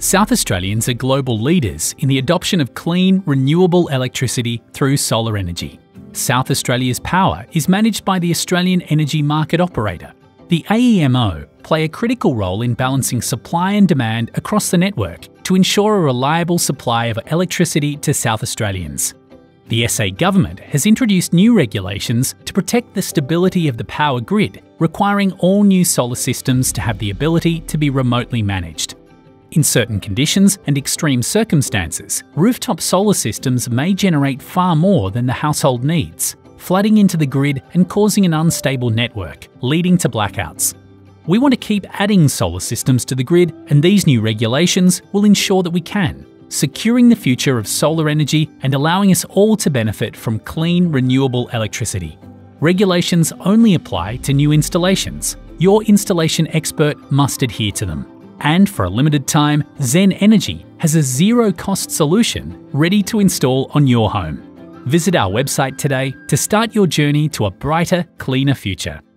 South Australians are global leaders in the adoption of clean, renewable electricity through solar energy. South Australia's power is managed by the Australian Energy Market Operator. The AEMO play a critical role in balancing supply and demand across the network to ensure a reliable supply of electricity to South Australians. The SA government has introduced new regulations to protect the stability of the power grid, requiring all new solar systems to have the ability to be remotely managed. In certain conditions and extreme circumstances, rooftop solar systems may generate far more than the household needs, flooding into the grid and causing an unstable network, leading to blackouts. We want to keep adding solar systems to the grid, and these new regulations will ensure that we can, securing the future of solar energy and allowing us all to benefit from clean, renewable electricity. Regulations only apply to new installations. Your installation expert must adhere to them. And for a limited time, Zen Energy has a zero-cost solution ready to install on your home. Visit our website today to start your journey to a brighter, cleaner future.